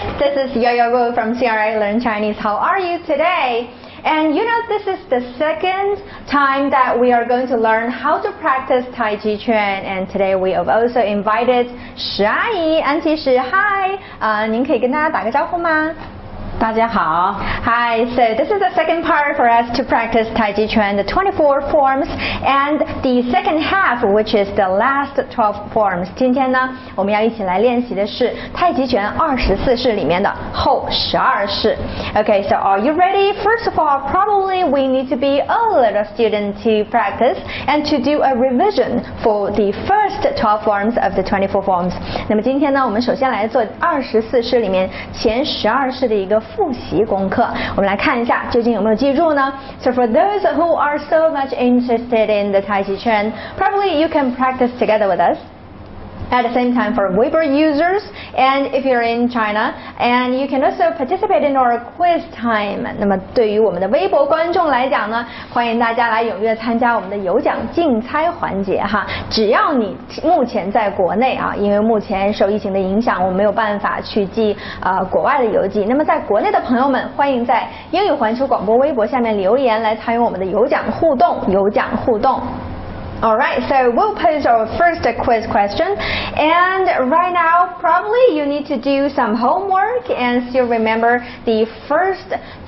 This is Yoyo from CRI Learn Chinese. How are you today? And you know, this is the second time that we are going to learn how to practice Taichi Chuan. And today we have also invited 石阿姨，安琪石 ，Hi， 您可以跟大家打个招呼吗？ 大家好 Hi, so this is the second part for us to practice Taichi Chuan, the 24 forms, and the second half, which is the last 12 forms. 今天呢，我们要一起来练习的是太极拳24式里面的后12式。Okay, so are you ready? First of all, probably we need to be a little student to practice and to do a revision for the first 12 forms of the 24 forms. 那么今天呢，我们首先来做24式里面前12式的一个复习功课，我们来看一下究竟有没有记住呢 So for those who are so much interested in the Taichi Chuan, probably you can practice together with us. At the same time for Weibo users, and if you're in China, and you can also participate in our quiz time. 那么对于我们的微博观众来讲呢，欢迎大家来踊跃参加我们的有奖竞猜环节哈。只要你目前在国内啊，因为目前受疫情的影响，我没有办法去寄国外的邮寄。那么在国内的朋友们，欢迎在英语环球广播微博下面留言来参与我们的有奖互动。Alright, so we'll pose our first quiz question, and right now probably you need to do some homework and still remember the first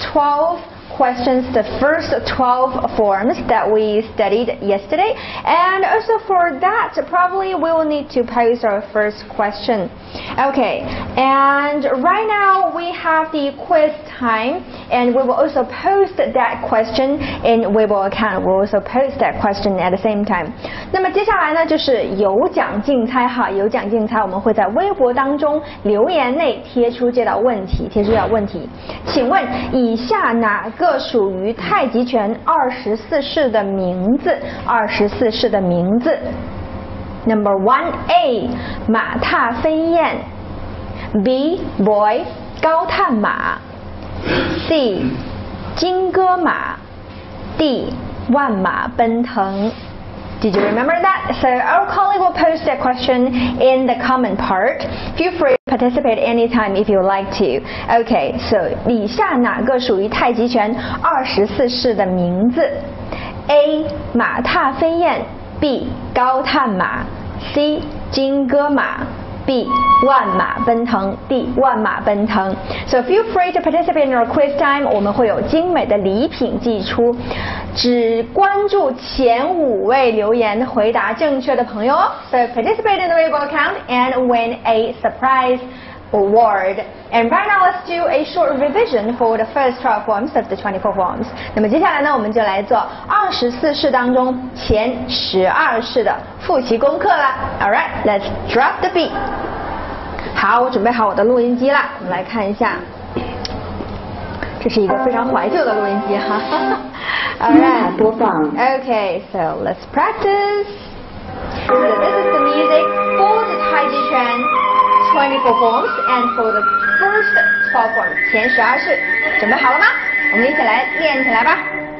12 questions, the first 12 forms that we studied yesterday, and also for that probably we will need to pose our first question. Okay, and right now we have the quiz time, and we will also post that question in Weibo account. We'll also post that question at the same time. 那么接下来呢，就是有奖竞猜哈，有奖竞猜我们会在微博当中留言内贴出这道问题，请问以下哪个属于太极拳24式的名字？24式的名字。Number 1A 马踏飞燕 B boy 高探马 C 金戈马 D 万马奔腾。Did you remember that? So our colleague will post that question in the comment part. Feel free to participate anytime if you like to. Okay, so 以下哪个属于太极拳24式的名字 ？A 马踏飞燕 B 高探马 C 金戈马 B 万马奔腾 D 万马奔腾 So feel free to participate in our quiz time. 我们会有精美的礼品寄出，只关注前5位留言回答正确的朋友哦。So participate in the Weibo account and win a surprise award. And right now let's do a short revision for the first 12 forms of the 24 forms. 那么接下来呢，我们就来做24式当中前12式的复习功课啦。Alright, let's drop the beat. 好，我准备好我的录音机啦，我们来看一下。这是一个非常怀旧的录音机哈。Alright, 播放。 Okay, so let's practice. So this is the music for the Taichi Chuan 24 forms and for the first 12 forms 前12式，准备好了吗？我们一起来练起来吧。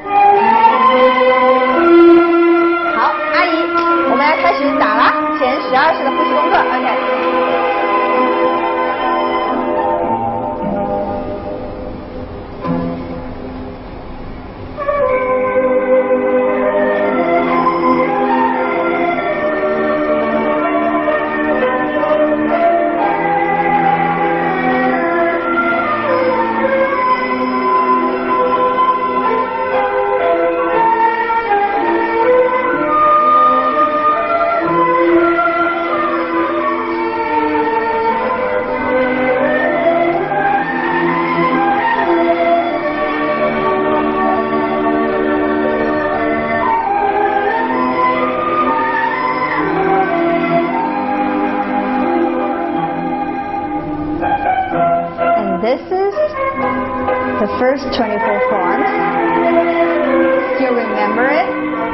好，阿姨，我们来开始打了前12式的复习功课。OK。This is the first 24 forms. Still remember it?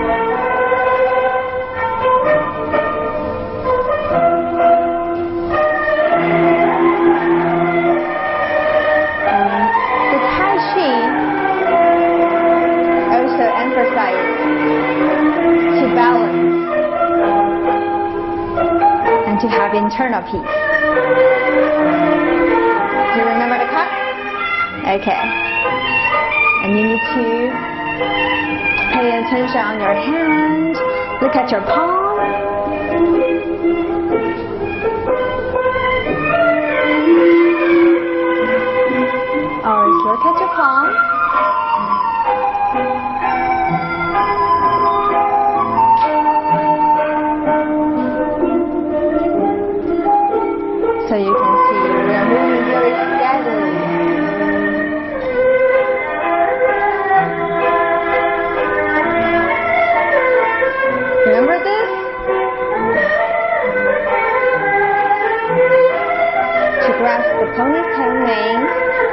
The Taichi also emphasizes to balance and to have internal peace. Do you remember the cup? Okay. And you need to pay attention on your hand. Look at your palm. Always look at your palm. So you can see we are moving very steadily. Remember this? To grasp the pony's tail mane.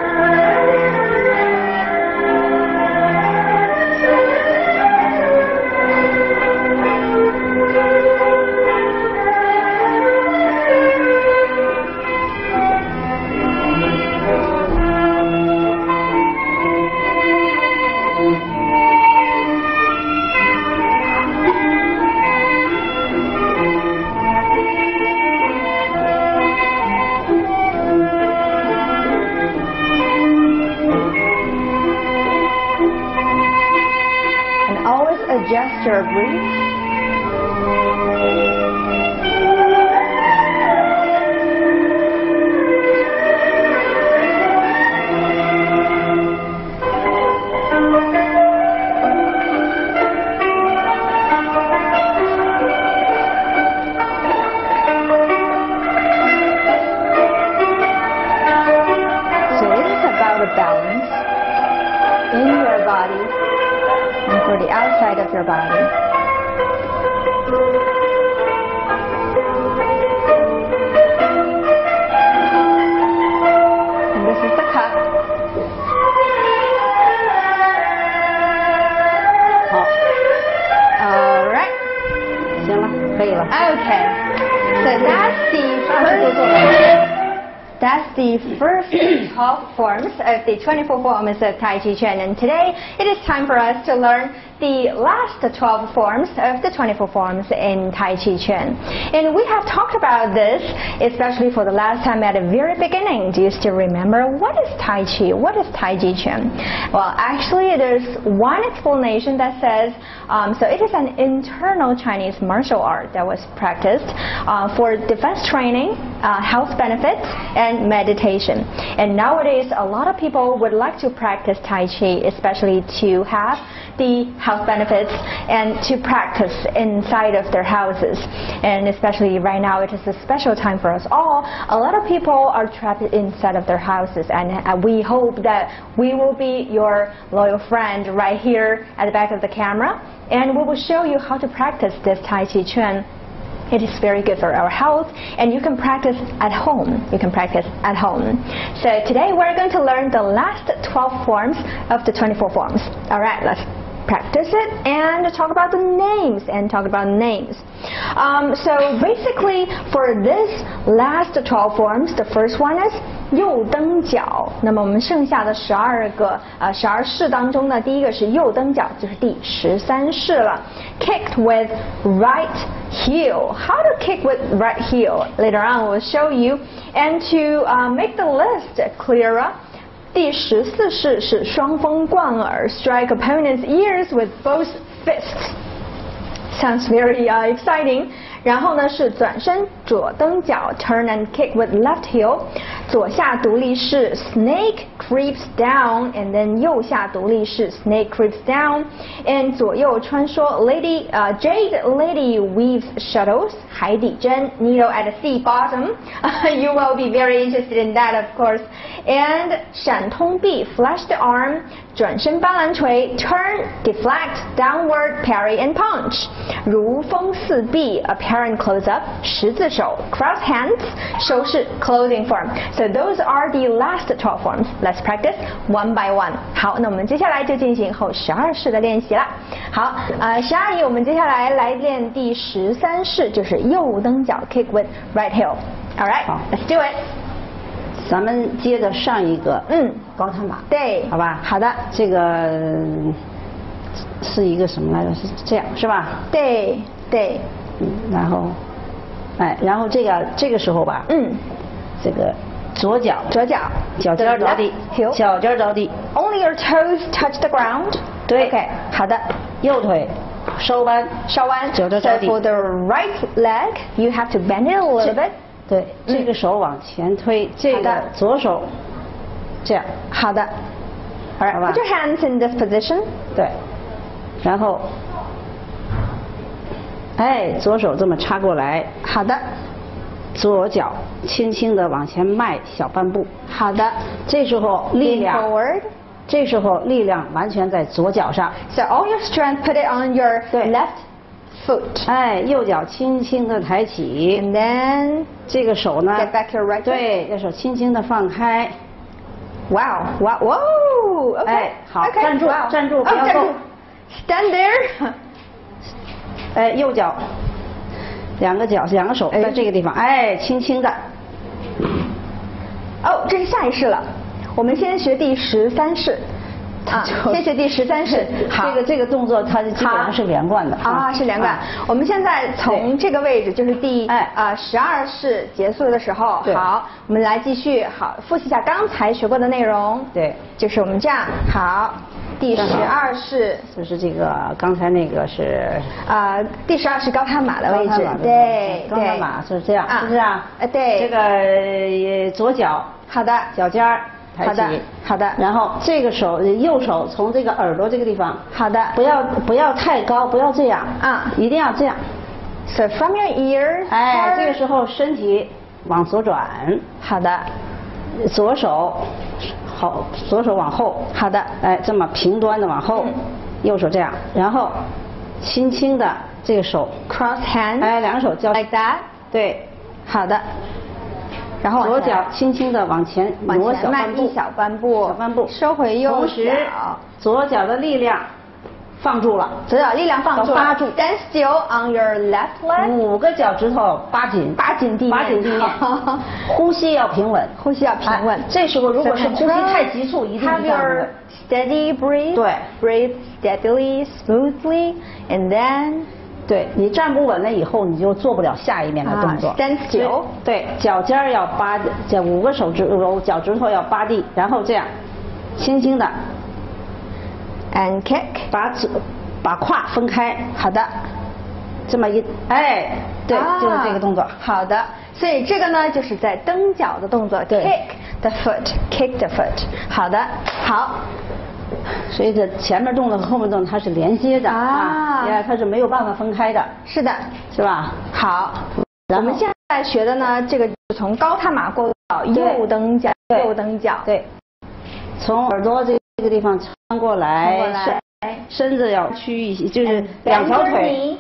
Adjust your breath. So it is about a balance in your body and for the outside of your body. And this is the cup. 好， Alright. 行了，可以了。 Okay. So that's the first 12 forms of the 24 forms of Tai Chi Chuan, and today it is time for us to learn the last 12 forms of the 24 forms in Tai Chi Chuan. And we have talked about this, especially for the last time at the very beginning. Do you still remember what is Tai Chi? What is Tai Chi Chuan? Well, actually there's one explanation that says, so it is an internal Chinese martial art that was practiced for defense training, health benefits, and meditation. And nowadays a lot of people would like to practice Tai Chi, especially to have the health benefits and to practice inside of their houses. And especially right now it is a special time for us all. A lot of people are trapped inside of their houses, and we hope that we will be your loyal friend right here at the back of the camera, and we will show you how to practice this Tai Chi Chuan. It is very good for our health, and you can practice at home. You can practice at home. So today we're going to learn the last 12 forms of the 24 forms. Alright, let's practice it and talk about the names So basically for this last 12 forms, the first one is 右蹬脚。那么我们剩下的12个12式当中呢，第一个是右蹬脚，就是第13式了。Kicked with right heel. How to kick with right heel? Later on we'll show you. And to make the list clearer, 第14式是双峰贯耳 strike opponent's ears with both fists. Sounds very exciting. 然后呢是转身左蹬脚 turn and kick with left heel. 左下独立式 snake creeps down, and then 右下独立式 snake creeps down. And 左右穿梭 jade lady weaves shuttles 海底针 needle at the sea bottom. You will be very interested in that, of course. And 闪通臂 flash the arm 转身斑斓锤 turn deflect downward parry and punch. 如风似壁 apparent close up 十字手 cross hands 收式 closing form. So those are the last 12 forms. Let's practice one by one. 好，那我们接下来就进行后12式的练习了。好，12姨，我们接下来来练第13式，就是右蹬脚 kick with right heel. Alright, let's do it. 咱们接着上一个，高踏马， 对， 好吧？ 好的， 这个是一个什么来着？是这样，是吧？ 对对， 然后，然后这个时候吧，这个左脚， 左脚， 脚尖着地，脚尖着地。 Only your toes touch the ground. 对 ，OK， 好的。 右腿稍弯， 稍弯， 脚尖着地。 So for the right leg, you have to bend it a little bit. 对，这个手往前推，这个左手这样。 好的。Alright, put your hands in this position. 对，然后，哎，左手这么插过来。 好的。 左脚轻轻地往前迈小半步。 好的。 这时候力量。 Forward. 这时候力量完全在左脚上。 So all your strength put it on your left foot. 哎，右脚轻轻地抬起。 And then 这个手呢？ Get back your right foot. 对，这手轻轻地放开。 Wow, wow, whoa! Okay. 哎，好， okay. 站住， Wow. 站住，不要动。 Stand there. 哎，右脚，两个手在这个地方，哎，轻轻的。 哦，这是下一式了。我们先学第13式。啊，先学第13式。 好，这个动作它基本上是连贯的。 啊，是连贯。我们现在从这个位置，就是第12式结束的时候，好，我们来继续，好，复习一下刚才学过的内容。 对， 就是我们这样，好，第12式， 就是这个刚才那个是第12式高踏马的位置，对， 高踏马是这样，是不是啊？ 对， 这个左脚， 好的， 脚尖儿。 好的，好的。 然后这个手，右手从这个耳朵这个地方， 好的， 不要太高，不要这样啊，一定要这样。 So from your ears， 哎，这个时候身体往左转， 好的， 左手好，左手往后， 好的， 哎，这么平端的往后，右手这样，然后轻轻的这个手 cross hand， 哎，两个手交 like that， 对， 好的。然后左脚轻轻地往前挪小半步， 小半步，收回右脚。 同时，左脚的力量放住了， 左脚力量放住了。 抓住 Stand still on your left leg。 5个脚趾头扒紧地面，呼吸要平稳， 呼吸要平稳。 这时候如果是呼吸太急促，一定是 Have your steady breathe。 对 ，breathe steadily, smoothly, and then。 对你站不稳了以后，你就做不了下一面的动作。 Stand still。 对，脚尖要扒，这5个脚趾头要扒地，然后这样，轻轻的 ，and kick， 把胯分开。 好的， 这么一，哎，对，就是这个动作。 好的，所以这个呢，就是在蹬脚的动作 ，kick the foot，kick the foot。好的，好。 所以这前面动作和后面动作它是连接的啊，它是没有办法分开的。是的，是吧？ 好，我们现在学的呢，这个从高踏马过到右蹬脚， 对，从耳朵这个地方穿过来，身子要屈一些，就是两条腿，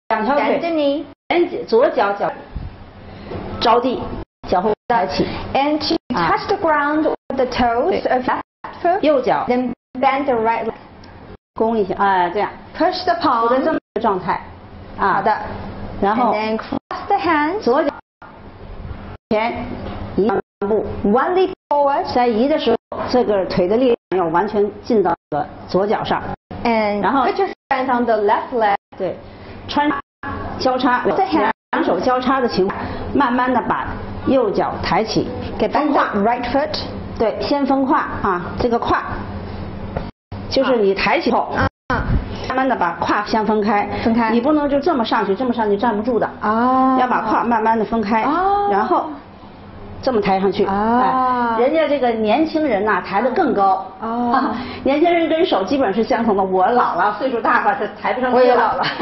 左脚着地，脚后抬起 ，and to touch the ground with the toes of left foot， 右脚。 Bend the right leg， 弓一下，哎，这样 ，push the palm， 处在这么一个状态，啊， 好的， 然后 ，and then cross the hands， 左脚前移半步 ，one leap forward， 在移的时候，这个腿的力量要完全进到这个左脚上 ，and 然后 put your hands on the left leg， 对，交叉，两手交叉的情况，慢慢的把右脚抬起，给分胯 ，right foot， 对，先分胯啊，这个胯。就是你抬起后，慢慢的把胯先分开，你不能就这么上去站不住的啊，要把胯慢慢的分开，然后这么抬上去啊。人家这个年轻人呐抬得更高啊，年轻人跟手基本是相同的。我老了，岁数大了，这抬不上去了。 我也老了，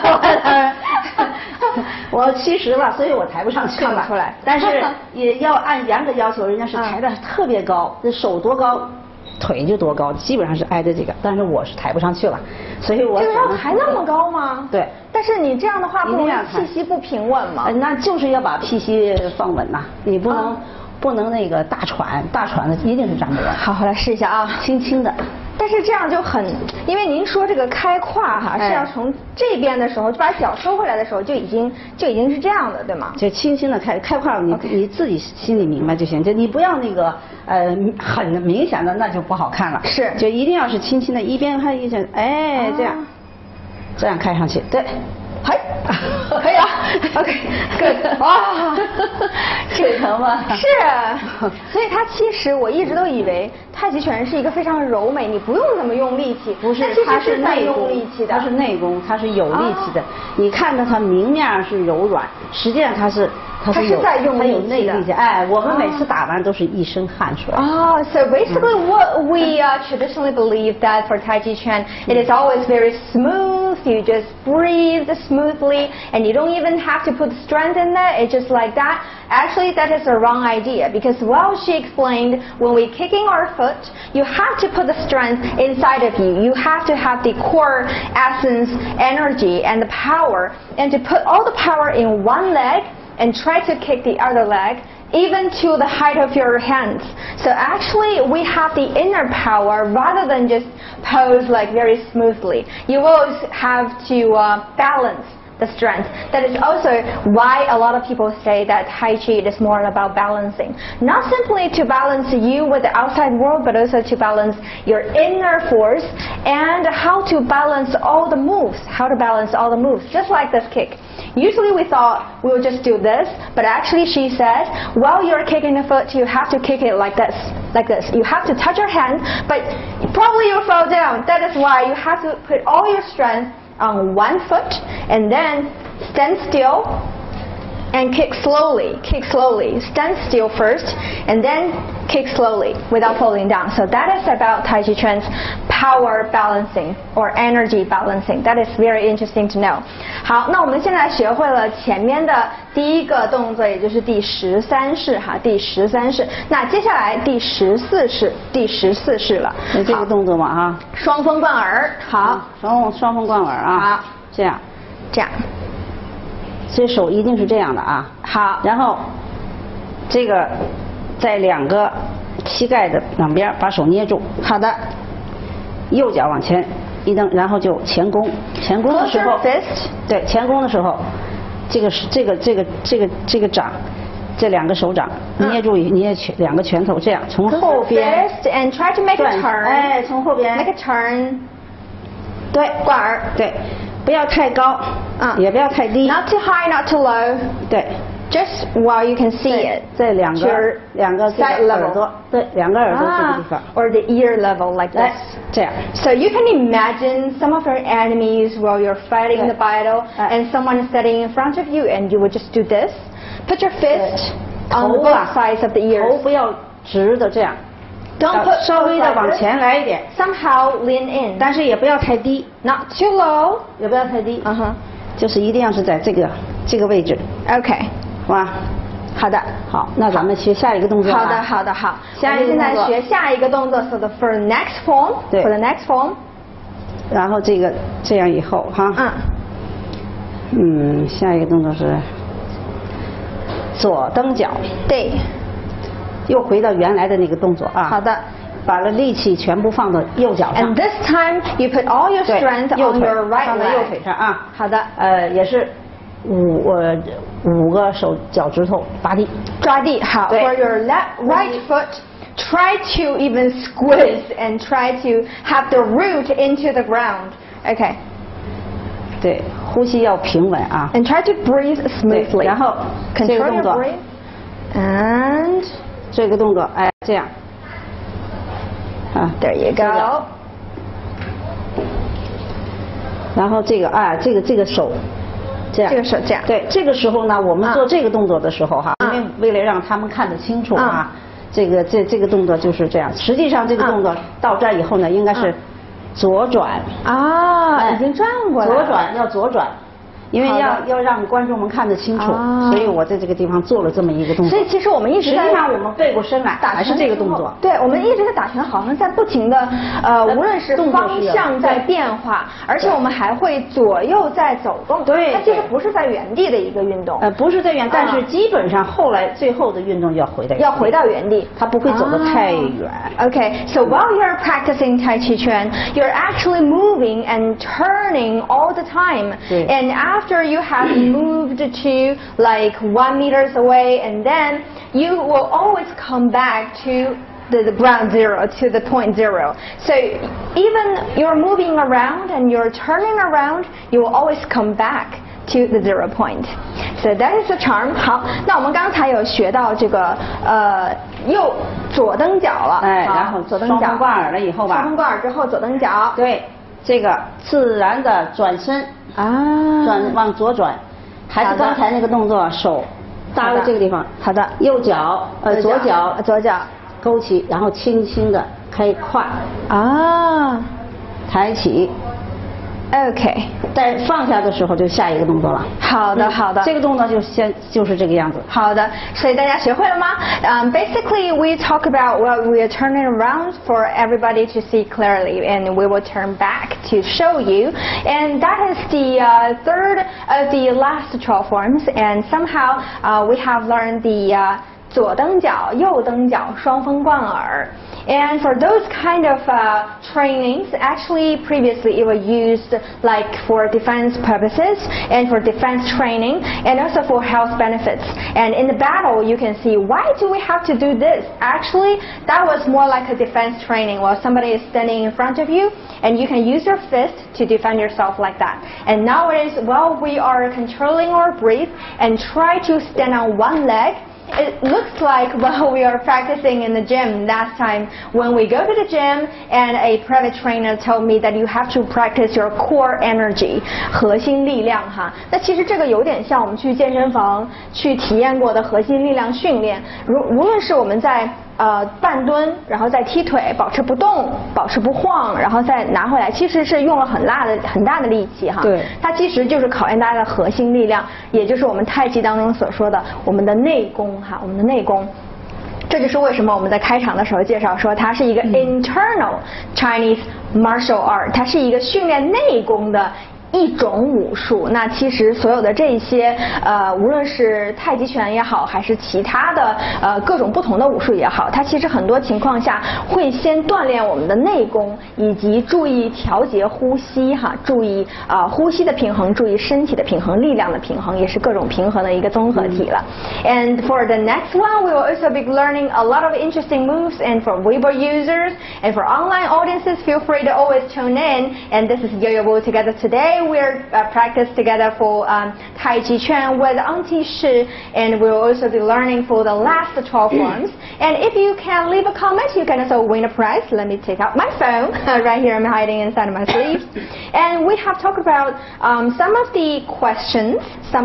我70了，所以我抬不上去了。 看不出来， 但是也要按严格要求，人家是抬得特别高，这手多高。腿就多高，基本上是挨着这个，但是我是抬不上去了，所以我这个要抬那么高吗？ 对。 但是你这样的话，不能气息不平稳吗？ 那就是要把气息放稳呐，你不能那个大喘的一定是站不稳。 好，我来试一下啊， 轻轻的。 但是这样就很，因为您说这个开胯哈，是要从这边的时候就把脚收回来的时候就已经是这样的，对吗？ 就轻轻的开胯，你自己心里明白就行，就你不要那个很明显的，那就不好看了。 是， 就一定要是轻轻的，一边看一边，哎，这样开上去，对。 嘿，可以了 ，OK，good， 哇， 腿疼吗？ 是，所以它其实我一直都以为太极拳是一个非常柔美，你不用怎么用力气， 不是， 它是内功， 它是内功，它是有力气的。你看到它明面上是柔软，实际上它是在用力气。哎，我们每次打完都是一身汗出来。 Oh, so basically what we traditionally believe that for Taichi Chuan, it is always very smooth. You just breathe smoothly, and you don't even have to put strength in it. It's just like that. Actually, that is a wrong idea because, well, she explained when we're kicking our foot, you have to put the strength inside of you. You have to have the core essence, energy, and the power, and to put all the power in one leg and try to kick the other leg even to the height of your hands. So actually we have the inner power rather than just pose like very smoothly. You will have to balance the strength. That is also why a lot of people say that Tai Chi is more about balancing. Not simply to balance you with the outside world, but also to balance your inner force and how to balance all the moves. How to balance all the moves, just like this kick. Usually we thought we would just do this, but actually she said, while you're kicking the foot, you have to kick it like this, like this. You have to touch your hand, but probably you'll fall down. That is why you have to put all your strength on one foot and then stand still and kick slowly, stand still first and then kick slowly without falling down. So that is about Tai Chi Chuan's power balancing or energy balancing. That is very interesting to know. 好，那我们现在学会了前面的第一个动作，也就是第13式哈，第13式。那接下来第14式了。 那这个动作嘛哈， 双风贯耳，好， 双风贯耳啊， 好， 这样。这手一定是这样的啊， 好， 然后这个在两个膝盖的两边把手捏住， 好的， 右脚往前一蹬，然后就前弓的时候，对，前弓的时候，这个掌，这两个手掌捏住捏两个拳头，这样从后边 and try to make a turn， 哎，从后边 make a turn， 对， 贯耳， 对。不要太高，也不要太低。 Not too high, not too low. 对 ，just while you can see it. 在两个 side level， 耳朵，对，两个耳朵这个地方。 Or the ear level like this. 这样。 So you can imagine some of your enemies while you're fighting the battle, and someone is standing in front of you, and you would just do this. Put your fist on both sides of the ears. 头不要直的这样。 Don't put 稍微的往前来一点 ，somehow lean in， 但是也不要太低 ，not too low， 也不要太低，就是一定要是在这个位置 ，OK， 好吧？ 好的， 好，那咱们学下一个动作。 好的，好。下一个动作，现在学下一个动作 ，so the for next form， 对 ，for the next form， 然后这个这样以后哈，下一个动作是左蹬脚， 对。 又回到原来的那个动作啊。 好的。 把力气全部放到右脚上。 And this time you put all your strength on your right leg. 放在右腿上啊。 好的。 也是五个手脚趾头抓地。 抓地好。For your right foot, try to even squeeze and try to have the root into the ground. Okay. 对，呼吸要平稳啊。 And try to breathe smoothly. 然后这个动作。 And 这个动作，哎，这样，啊 ，There you go。 然后这个这个手，这样， 这个手这样。 对，这个时候呢，我们做这个动作的时候哈，因为为了让他们看得清楚啊，这个动作就是这样。实际上这个动作到这以后呢，应该是左转。 啊，已经转过来了。 左转要左转。因为要让观众们看得清楚，所以我在这个地方做了这么一个动作。 所以其实我们一直在， 实际上我们背过身来，还是这个动作。 对，我们一直在打拳，好像在不停的无论是方向在变化，而且我们还会左右在走动。 对， 它其实不是在原地的一个运动。 不是在原，但是基本上后来最后的运动要回到原地， 它不会走得太远。 Okay, so while you're practicing Tai Chi Chuan, you're actually moving and turning all the time, and after you have moved to like 1 meters away, and then you will always come back to the ground zero, to the point zero. So even you're moving around and you're turning around, you will always come back to the 0 point. So that is the charm. 好，那我们刚才有学到这个右左蹬脚了， 哎，然后左蹬脚双风挂耳了以后吧， 双风挂耳之后左蹬脚， 对，这个自然的转身啊，往左转，还是刚才那个动作，手搭到这个地方， 好的， 右脚左脚勾起，然后轻轻的开胯啊，抬起。 OK， 在放下的时候就下一个动作了。 好的，好的。 这个动作就是这个样子。 好的，所以大家学会了吗？Basically, we talk about well, we are turning around for everybody to see clearly, and we will turn back to show you. And that is the third of the last 12 forms. And somehow, we have learned the 左蹬脚、右蹬脚、双风贯耳。And for those kind of trainings, actually previously it was used like for defense purposes and for defense training and also for health benefits. And in the battle, you can see why do we have to do this? Actually, that was more like a defense training while somebody is standing in front of you and you can use your fist to defend yourself like that. And nowadays, while we are controlling our breath and try to stand on one leg, it looks like while we are practicing in the gym last time when we go to the gym and a private trainer told me that you have to practice your core energy 核心力量哈。那其实这个有点像我们去健身房去体验过的核心力量训练，无论是我们在半蹲，然后再踢腿，保持不动，保持不晃，然后再拿回来，其实是用了很大的力气哈。 对， 它其实就是考验大家的核心力量，也就是我们太极当中所说的我们的内功哈，我们的内功。这就是为什么我们在开场的时候介绍说它是一个 internal Chinese martial art， 它是一个训练内功的一种武术。那其实所有的这些无论是太极拳也好，还是其他的各种不同的武术也好，它其实很多情况下会先锻炼我们的内功，以及注意调节呼吸哈，注意呼吸的平衡，注意身体的平衡，力量的平衡，也是各种平衡的一个综合体了。And for the next one, we will also be learning a lot of interesting moves. And for Weibo users and for online audiences, feel free to always tune in. And this is Yoyo together today. We're practice together for Taichi Chuan with Auntie Shi, and we'll also be learning for the last 12 forms. And if you can leave a comment, you can also win a prize. Let me take out my phone right here. I'm hiding inside of my sleeves. And we have talked about some of the questions.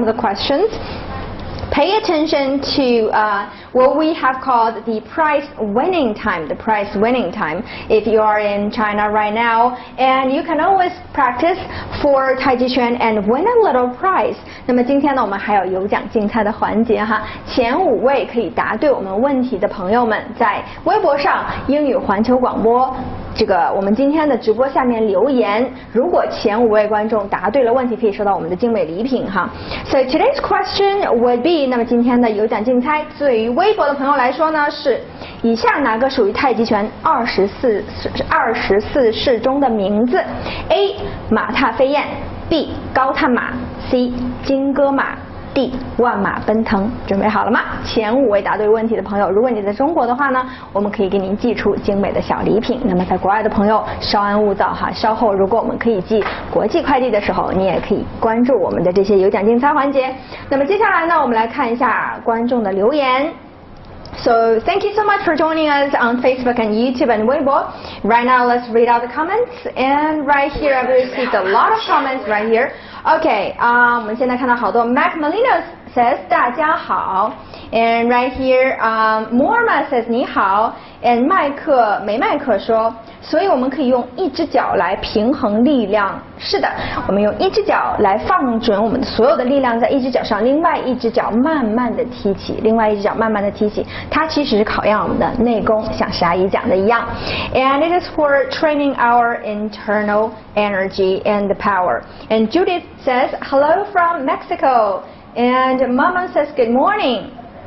Pay attention to what we have called the prize winning time. The prize winning time. If you are in China right now, and you can always practice for Taichi Chuan and win a little prize. 那么今天呢，我们还有有奖竞猜的环节哈。前5位可以答对我们问题的朋友们，在微博上英语环球广播这个我们今天的直播下面留言。如果前5位观众答对了问题，可以收到我们的精美礼品哈。So today's question would be， 那么今天的有奖竞猜，对于微博的朋友来说呢，是以下哪个属于太极拳24式中的名字 ？A. 马踏飞燕 ，B. 高探马 ，C. 金戈马。D. 万马奔腾，准备好了吗？前5位答对问题的朋友，如果你在中国的话呢，我们可以给您寄出精美的小礼品。那么在国外的朋友，稍安勿躁哈，稍后如果我们可以寄国际快递的时候，你也可以关注我们的这些有奖竞猜环节。那么接下来呢，我们来看一下观众的留言。So thank you so much for joining us on Facebook and YouTube and Weibo. Right now, let's read out the comments. And right here, I've received a lot of comments right here. Okay, 我们现在看到好多 Mac Molinos says 大家好 and right here Morma says 你好 and 麦克说所以我们可以用一只脚来平衡力量。是的，我们用一只脚来放准我们所有的力量在一只脚上，另外一只脚慢慢的踢起，它其实是考验我们的内功，像是阿姨讲的一样。And it is for training our internal energy and power. And Judith says hello from Mexico. And Mama says good morning.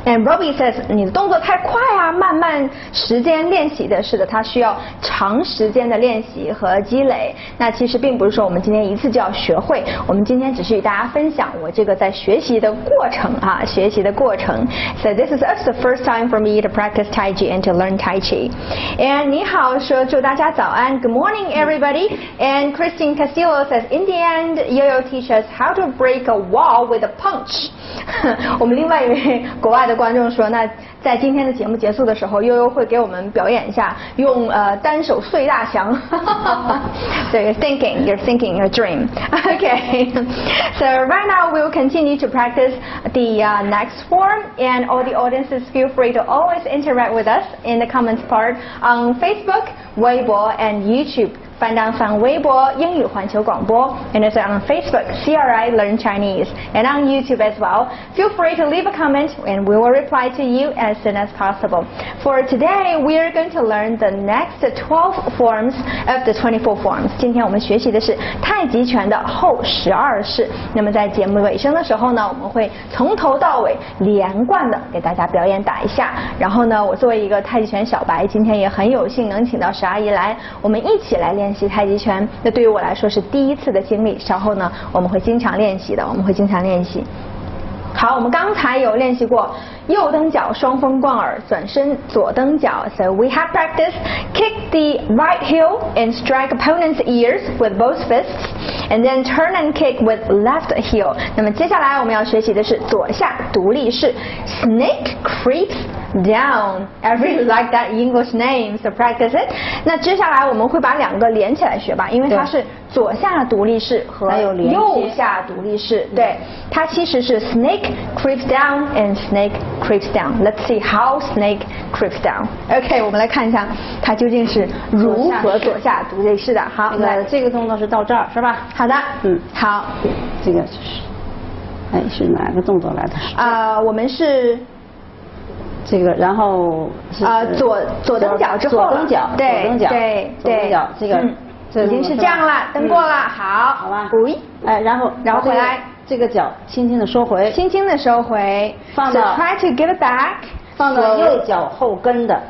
And Robbie says 你的动作太快啊，慢慢时间练习的。是的，它需要长时间的练习和积累。那其实并不是说我们今天一次就要学会，我们今天只是与大家分享我这个在学习的过程啊，学习的过程。So this is also the first time for me to practice Taichi and to learn Taichi. And 你好说祝大家早安 ，Good morning everybody. And Christine Castillo says in the end, Yoyo teaches us how to break a wall with a punch. 我们另外一位国外的观众说，那在今天的节目结束的时候，悠悠会给我们表演一下用单手碎大墙。So you're thinking your dream. Okay. So right now we will continue to practice the next form, and all the audiences feel free to always interact with us in the comments part on Facebook, Weibo, and YouTube. 翻到上微博英语环球广播 and also on Facebook CRI Learn Chinese and on YouTube as well. Feel free to leave a comment and we will reply to you as soon as possible. For today, we are going to learn the next 12 forms of the 24 forms. 今天我们学习的是太极拳的后12式。那么在节目尾声的时候呢，我们会从头到尾连贯的给大家表演打一下。然后呢，我作为一个太极拳小白，今天也很有幸能请到石阿姨来，我们一起来练习太极拳。那对于我来说是第一次的经历，稍后呢我们会经常练习的，好，我们刚才有练习过右蹬脚双风贯耳转身左蹬脚 So we have practiced kick the right heel and strike opponent's ears with both fists and then turn and kick with left heel. 那么接下来我们要学习的是左下独立式 Snake creeps down. I really like that English name, so practice it. 那接下来我们会把两个连起来学吧，因为它是左下独立式和右下独立式。对，它其实是 Snake creeps down and Snake creeps down. Let's see how Snake creeps down. OK, 我们来看一下它究竟是如何左下独立式的。好， 这个动作是到这儿是吧？ 好的，好， 这个是，是哪个动作来的？ 我们是。 这个，然后左蹬脚之后左蹬脚， 对， 这个已经是这样了，蹬过了，好吧，然后回来， 这个脚轻轻的收回， 放到 try to give it back， 放到右脚后跟的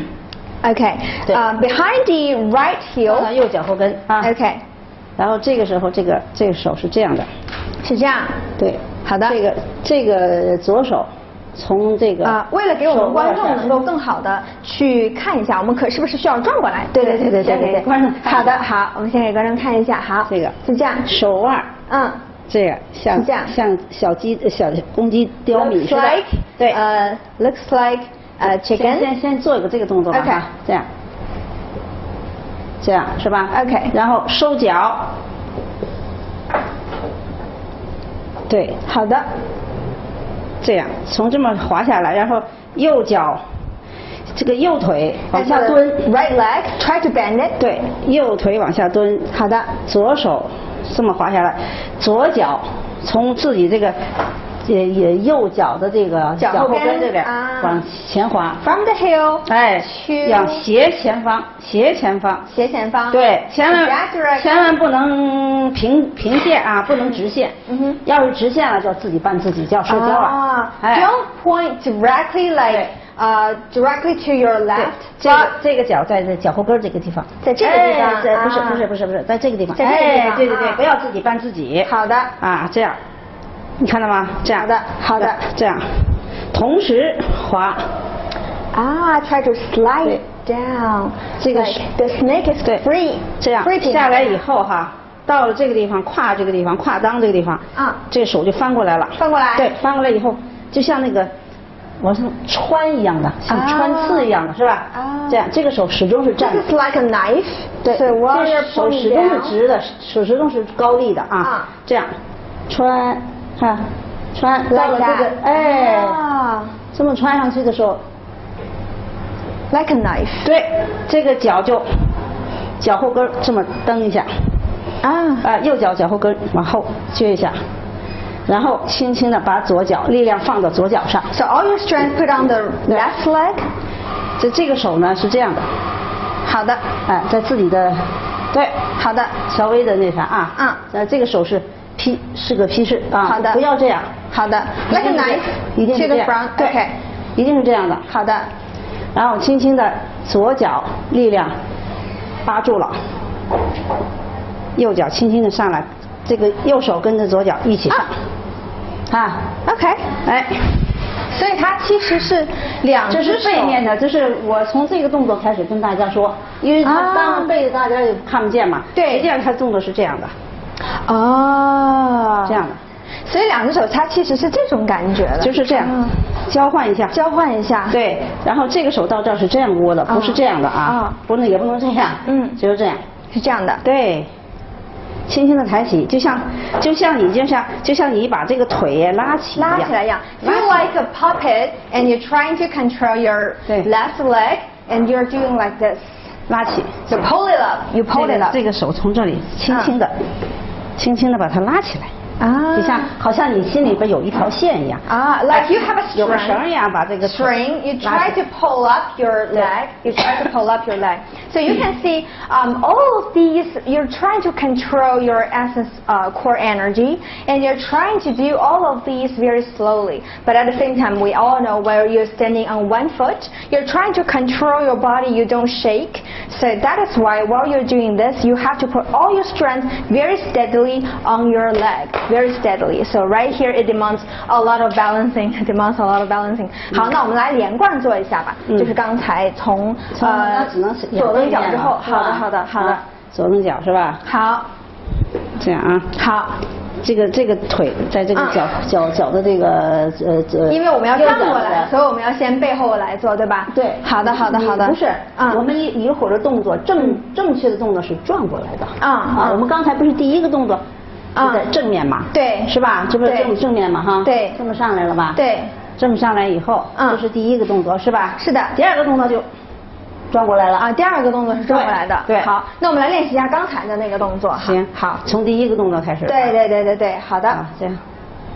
，OK， behind the right heel， 放到右脚后跟啊 ，OK， 然后这个时候这个手是这样的， 是这样， 对， 好的， 这个左手。从这个为了给我们观众能够更好的去看一下，我们是不是需要转过来？对， 观众。 好的，好，我们先给观众看一下，好， 这个是这样， 手腕，这个像小公鸡叼米似的，对 ，looks like chicken。 先做一个这个动作吧，哈，这样是吧 ？OK， 然后收脚，对， 好的。 这样从这么滑下来，然后右脚这个右腿往下蹲 ，right leg try to bend it， 对，右腿往下蹲， 好的， 左手这么滑下来，左脚从自己这个右脚的这个脚后跟这边往前滑 ，from the heel， 要斜前方， 对， 千万不能平线啊，不能直线，要是直线了就要自己绊自己，就要摔跤了。 Don't point directly like directly to your left。 这个脚在脚后跟这个地方， 在这个地方， 不是，在这个地方， 在这个地方， 对，不要自己绊自己。 好的， 这样。你看到吗？这样好的， 这样，同时滑。 try to slide down。这个 the snake is free。 这样下来以后哈，到了这个地方，胯这个地方，胯裆这个地方，这个手就翻过来了。对，翻过来以后，就像那个往上穿一样的，像穿刺一样的，是吧？这样，这个手始终是站。 This is like a knife。 对，这手始终是直的，手始终是高立的啊。这样，穿。穿到了这个，这么穿上去的时候 ，like a knife。 对，这个脚后跟这么蹬一下，右脚后跟往后撅一下，然后轻轻的把左脚力量放到左脚上。 So all your strength put on the left leg。 这个手呢是这样的。 好的。 在自己的，对， 好的， 稍微的那啥这个手是个劈式啊， 好的， 不要这样， 好的 ，like a knife， 一定是这样。 对， OK， 一定是这样的。 好的。 然后轻轻的左脚力量扒住了，右脚轻轻的上来，这个右手跟着左脚一起上。啊 ，OK， 哎。 所以它其实是两只手， 这是背面的，就是我从这个动作开始跟大家说，因为它当背大家也看不见嘛， 对， 实际上它动作是这样的， 哦， 这样的， 所以两只手它其实是这种感觉的， 就是这样，交换一下， 交换一下， 对，然后这个手到这儿是这样握的，不是这样的啊，不能也不能这样，就是这样， 是这样的， 对。轻轻的抬起，就像你把这个腿拉起来一样。 Feel like a puppet, and you're trying to control your left leg, and you're doing like this. 拉起。 So pull it up. You pull it up. 这个手从这里轻轻的把它拉起来。啊，就像好像你心里边有一条线一样。 啊 ，like you have a string. 有个绳一样，把这个 string. You try to pull up your leg. You try to pull up your leg. So you can see all of these. You're trying to control your essence, core energy, and you're trying to do all of these very slowly. But at the same time, we all know where you're standing on one foot. You're trying to control your body. You don't shake. So that is why while you're doing this, you have to put all your strength very steadily on your leg. Very steadily. So right here it demands a lot of balancing. It demands a lot of balancing. 好，那我们来连贯做一下吧。就是刚才从只能左蹬脚之后，好的。 左蹬脚是吧？ 好， 这样啊。 好。 这个腿在这个脚的这个因为我们要转过来，所以我们要先背后来做，对吧？ 对。 好的。 不是，我们一会儿的动作正确的动作是转过来的。我们刚才不是第一个动作。在正面嘛， 对， 是吧？这不是正面嘛，哈， 对， 这么上来了吧？ 对， 这么上来以后，这是第一个动作，是吧？ 是的。 第二个动作就转过来了啊，第二个动作是转过来的。 对， 好，那我们来练习一下刚才的那个动作。 行，好，从第一个动作开始。 对，好的。 这样，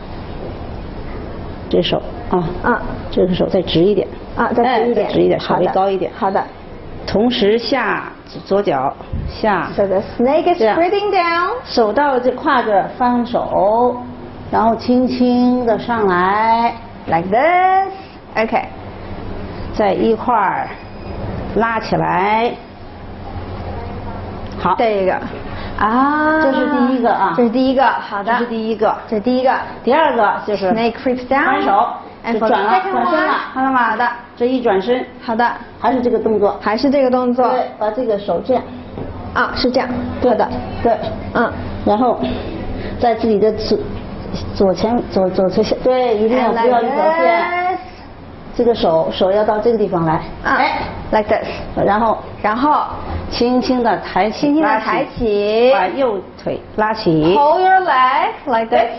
这手啊，这个手再直一点啊，再直一点，稍微高一点。 好的。 同时下左脚下。 So the snake is spreading down. 手到这胯这儿翻手，然后轻轻的上来 ，like this. OK. 再一块儿拉起来。好， 这个啊， 这是第一个啊， 这是第一个，好的， 这是第一个， 这是第一个， 第二个就是 snake creeps down. 翻手。就转了，转身了，看到吗？ 好的， 这一转身， 好的， 还是这个动作，对，把这个手这样， 啊，是这样， 对的，对，然后在自己的左前对，一定要不要一条线，这个手要到这个地方来， 哎 ，like this， 然后轻轻的抬起，把右腿拉起 ，hold your leg like this.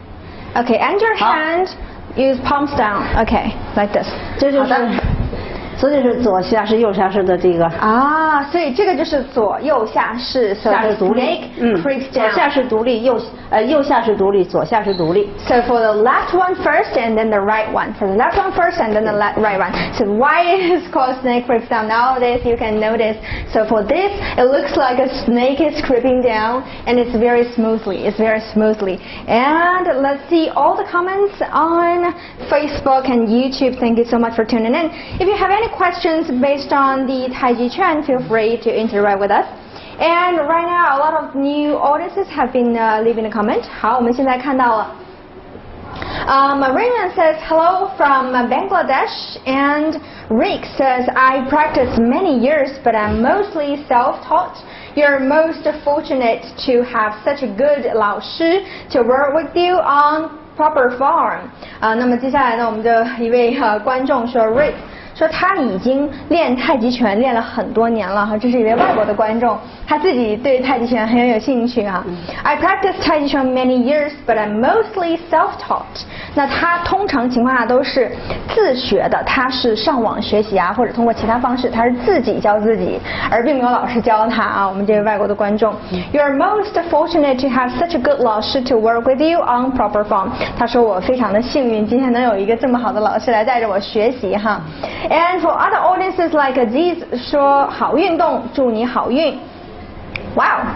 Okay, and your hand. Use palms down. Okay, like this. 这就是左下式右下式的这个啊，所以这个就是左右下式， 下式独立 ，creeps down. 左下式独立，右下式独立，左下式独立。 So for the left one first and then the right one. For the left one first and then the right one. So why it is called snake creeps down? Nowadays you can notice. So for this, it looks like a snake is creeping down, and it's very smoothly. It's very smoothly. And let's see all the comments on Facebook and YouTube. Thank you so much for tuning in. If you have any questions based on the Taichi Chuan, feel free to interact with us. And right now, a lot of new audiences have been leaving a comment. 好，我们现在看到了。Raymond says hello from Bangladesh, and Rick says I practiced many years, but I'm mostly self-taught. You're most fortunate to have such a good 老师 to work with you on proper form. 那么接下来呢，我们的一位观众说 Rick。说他已经练太极拳练了很多年了哈，这是一位外国的观众，他自己对太极拳很有兴趣啊。I practiced 太极拳 many years, but I'm mostly self-taught. 那他通常情况下都是自学的，他是上网学习啊，或者通过其他方式，他是自己教自己，而并没有老师教他啊。我们这位外国的观众 ，You're most fortunate to have such a good 老师 to work with you on proper form. 他说我非常的幸运，今天能有一个这么好的老师来带着我学习哈。And for other audiences like Aziz 说好运动，祝你好运。Wow, that's a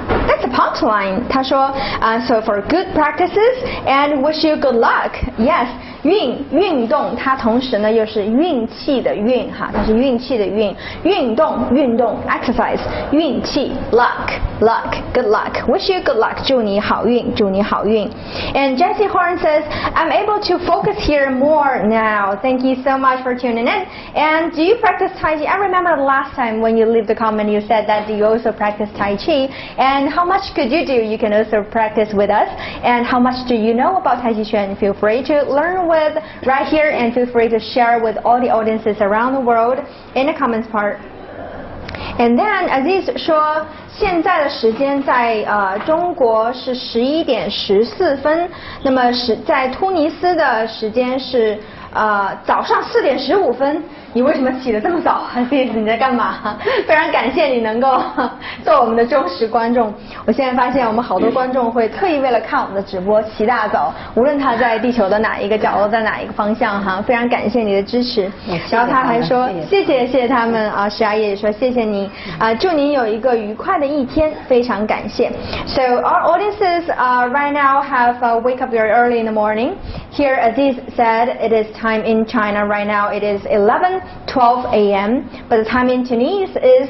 punchline. 他说so for good practices and wish you good luck. Yes. 运动，它同时呢又是运气的运哈，它是运气的运。运动 exercise 运气 luck good luck. Wish you good luck. 祝你好运。And Jessie Horn says, I'm able to focus here more now. Thank you so much for tuning in. And do you practice Tai Chi? I remember the last time when you leave the comment you said that you also practice Tai Chi. And how much could you do? You can also practice with us. And how much do you know about Tai Chi Chuan? Feel free to learn with right here and feel free to share with all the audiences around the world in the comments part. And then Aziz 说，现在的时间在中国是11点14分，那么在突尼斯的时间是早上4点15分。你为什么起得这么早？Aziz 你在干嘛？非常感谢你能够做我们的忠实观众。我现在发现我们好多观众会特意为了看我们的直播起大早，无论他在地球的哪一个角落，在哪一个方向哈，非常感谢你的支持。然后他还说谢谢他们啊，石阿姨也说谢谢你祝您有一个愉快的一天，非常感谢。So our audiences right now have wake up very early in the morning. Here Aziz said it is time in China right now. It is 11:12 a.m. but the time in Tunis is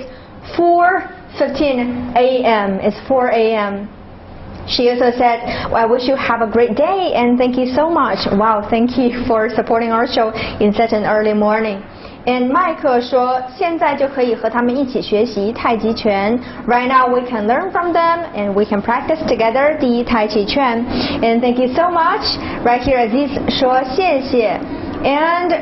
4:15 a.m. It's 4 a.m. She also said, well, I wish you have a great day and thank you so much. Wow, thank you for supporting our show in such an early morning. And 麦克说，现在就可以和他们一起学习太极拳。Right now we can learn from them and we can practice together the Tai Chi Chuan. And thank you so much. Right here Aziz 说谢谢。And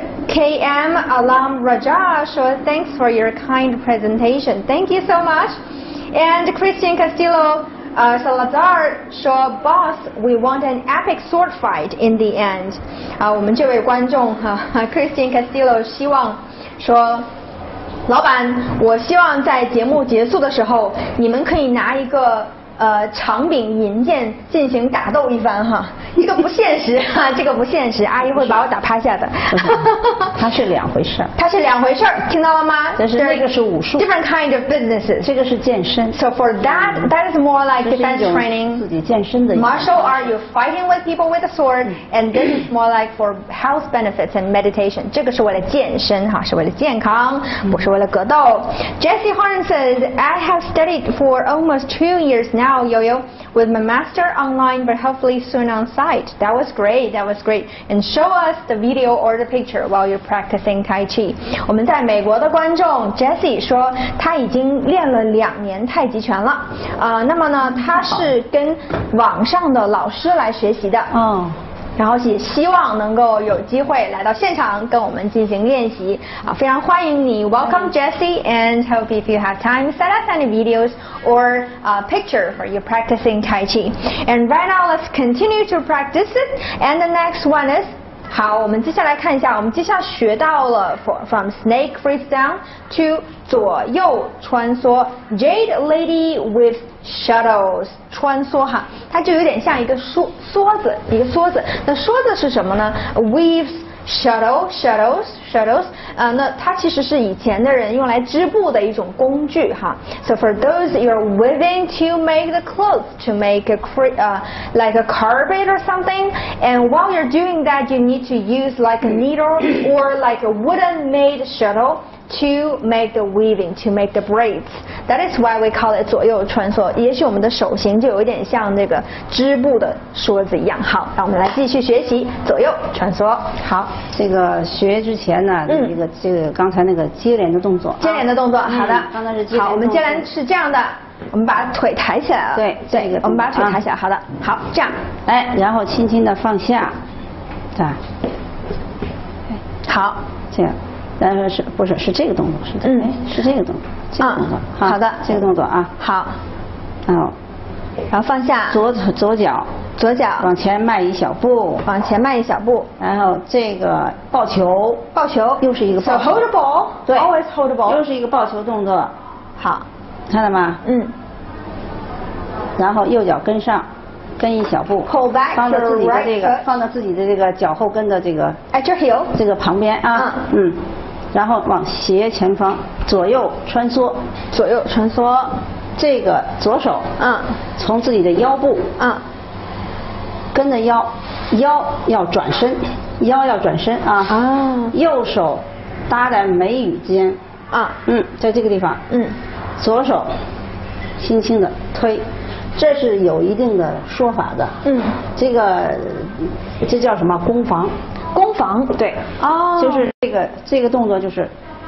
KM Alam Raja 说 Thanks for your kind presentation. Thank you so much. And Christian Castillo Salazar 说 Boss, we want an epic sword fight in the end. 我们这位观众Christian Castillo 希望说，老板，我希望在节目结束的时候，你们可以拿一个长柄银剑进行打斗一番哈，一个不现实哈，这个不现实，阿姨会把我打趴下的。 它是两回事儿。 它是两回事儿，听到了吗？ 那个是武术。 Different kind of businesses. 这个是健身。 So for that is more like defense training. 自己健身的。 Martial art, you're fighting with people with a sword, and this is more like for health benefits and meditation. 这个是为了健身哈，是为了健康，不是为了格斗。Jessie Horn says, I have studied for almost 2 years now, Yoyo, with my master online, but hopefully soon on site. That was great. And show us the video or the picture while you're practicing Tai Chi. 我们在美国的观众 Jessie 说，他已经练了2年太极拳了。那么呢，他是跟网上的老师来学习的。然后也希望能够有机会来到现场跟我们进行练习非常欢迎你 Welcome Jessie and hope if you have time send us any videos or picture for you practicing Tai Chi. And right now let's continue to practice it and the next one is 好，我们接下来看一下，我们接下来学到了 from snake freeze down to 左右穿梭 Jade Lady with shuttles 穿梭哈，它就有点像一个梭子，那梭子是什么呢 ？Weaves shuttles 那它其实是以前的人用来织布的一种工具哈。So for those you're weaving to make the clothes, to make like a carpet or something, and while you're doing that, you need to use like a needle or like a wooden made shuttle to make the weaving, to make the braids. That is why we call it 左右穿梭。也许我们的手型就有一点像这个织布的梭子一样。好，让我们来继续学习左右穿梭。好， 这个学之前呢，这个刚才那个接连的动作。 接连的动作，好的。 刚才是接连。 好，我们接连是这样的，我们把腿抬起来了。 对，这个。 我们把腿抬起来，好的。好，这样。 然后轻轻的放下，这样。 好， 这样。然后是这个动作？是这个动作，这个动作。 好的， 这个动作啊。 好。 然后放下。 左脚往前迈一小步。然后这个抱球又是一个抱球。 So hold the ball. 对 ，always hold the ball. 又是一个抱球动作。 好， 看到吗？然后右脚跟一小步 ，pull back 放到自己的这个脚后跟的这个 at your heel 这个旁边啊。然后往斜前方左右穿梭， 这个左手，从自己的腰部，跟着腰要转身，腰要转身啊。右手搭在眉宇间，在这个地方，左手轻轻的推，这是有一定的说法的。这叫什么？攻防。 攻防。 对。就是这个动作就是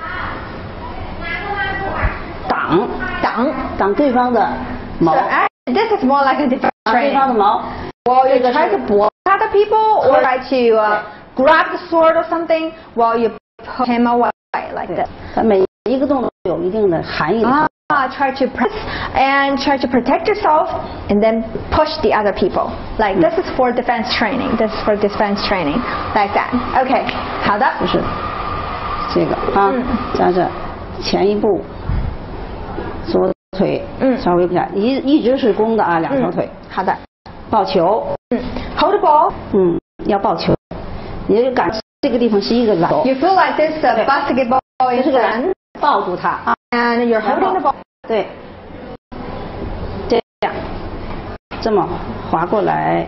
挡对方的矛。 This is more like a different training. 挡对方的矛。 Well, you try to block other people, or try to grab the sword or something while you push him away like this. 它每一个动作有一定的含义。 Try to press and try to protect yourself, and then push the other people. Like this is for defense training. This is for defense training, like that. Okay. 好的。 就是这个加着前一步，左腿稍微不下，一直是弓的啊，两条腿。 好的。 抱球。 Hold the ball. 要抱球，你就感这个地方是一个篮。 You feel like this basketball is a篮。 抱住它 And you're holding the ball. 对，这样，这么滑过来，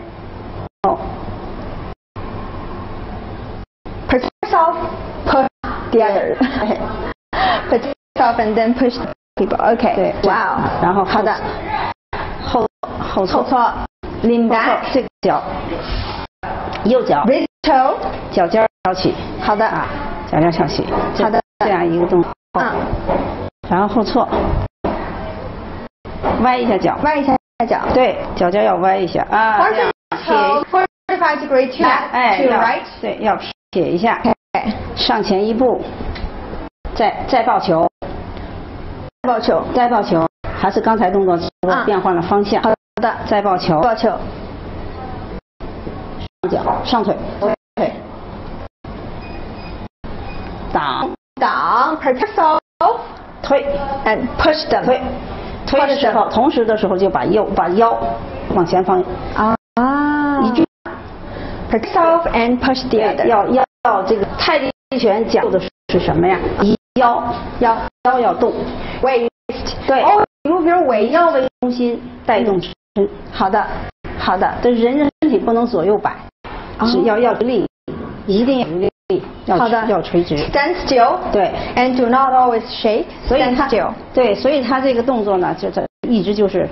push yourself, push the others. Push yourself and then push people. Okay. 对，哇。然后好的，后错 ，lean back. 这个脚，右脚 raise toe， 脚尖翘起。 好的脚尖翘起。 好的， 这样一个动作。然后后错，歪一下脚。对，脚尖要歪一下啊。 45 degree to right。 对，要撇一下。上前一步，再抱球。再抱球，还是刚才动作，我变换了方向。好的， 再抱球。上脚，上腿， 挡 protect yourself， 推 and push them， 推的时候，同时的时候就把腰往前方一句 protect yourself and push the other。 要这个太极拳讲究的是什么呀？腰要动 ，waist， 对 ，move your waist， 腰为中心带动身。 好的， 但是人的身体不能左右摆，是要直立，一定要直立。要垂直 ，stand still， 对 ，and do not always shake， 所以 stand still， 对，所以他这个动作呢，就一直就是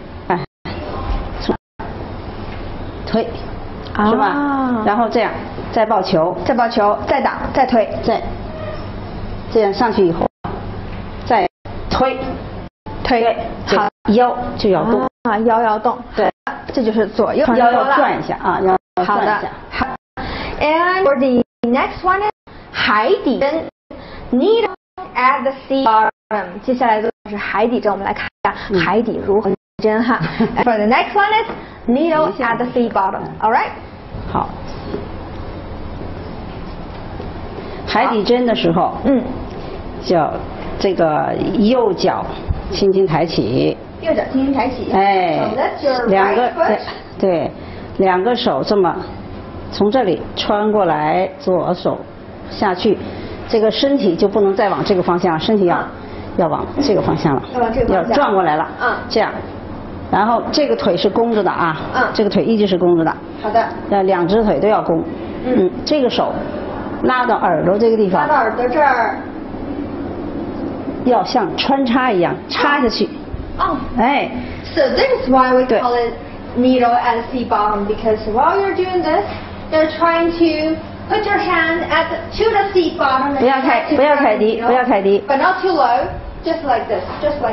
推，是吧？然后这样再抱球， 再挡，再推， 这样上去以后，再推，好，腰就要动腰要动，对，这就是左右腰要转一下啊，腰转一下。好 ，and for the next one is 海底针 ，needle at the sea bottom。接下来就是海底针，我们来看一下海底如何针哈。For the next one is needle at the sea bottom. All right。 好。海底针的时候，叫这个右脚轻轻抬起。两个手这么从这里穿过来，左手下去，这个身体就不能再往这个方向，身体要往这个方向了，要转过来了，这样，然后这个腿是弓着的啊，这个腿一直是弓着的， 好的， 两只腿都要弓，这个手拉到耳朵这个地方， 拉到耳朵这儿， 要像穿插一样插下去， So this is why we call it needle at the sea bottom, because while you're doing this, you're trying to put your hand to the sea bottom. 不要太低 But not too low, just like this.